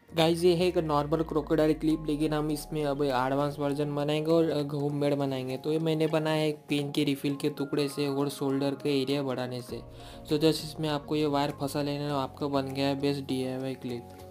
Guys ये है एक नॉर्मल क्रोकोडाइल क्लिप, लेकिन हम इसमें अब एडवांस वर्जन बनाएंगे और होम मेड बनाएंगे। तो ये मैंने बनाया है एक पेन के रिफिल के टुकड़े से और शोल्डर के एरिया बढ़ाने से। तो जस्ट इसमें आपको ये वायर फंसा लेना है, आपका बन गया है बेस्ट DIY क्लिप।